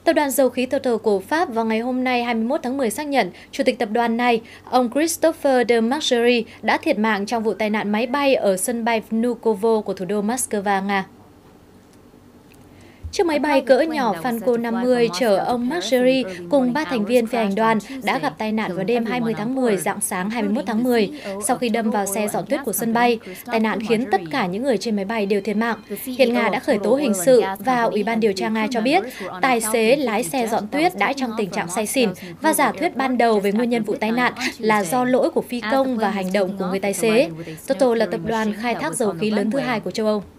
Tập đoàn dầu khí Total của Pháp vào ngày hôm nay 21 tháng 10 xác nhận chủ tịch tập đoàn này, ông Christopher de Margerie, đã thiệt mạng trong vụ tai nạn máy bay ở sân bay Vnukovo của thủ đô Moscow, Nga. Chiếc máy bay cỡ nhỏ Falcon 50 chở ông Margerie cùng 3 thành viên phi hành đoàn đã gặp tai nạn vào đêm 20 tháng 10 rạng sáng 21 tháng 10 sau khi đâm vào xe dọn tuyết của sân bay. Tai nạn khiến tất cả những người trên máy bay đều thiệt mạng. Hiện Nga đã khởi tố hình sự và Ủy ban điều tra Nga cho biết tài xế lái xe dọn tuyết đã trong tình trạng say xỉn và giả thuyết ban đầu về nguyên nhân vụ tai nạn là do lỗi của phi công và hành động của người tài xế. Total là tập đoàn khai thác dầu khí lớn thứ hai của châu Âu.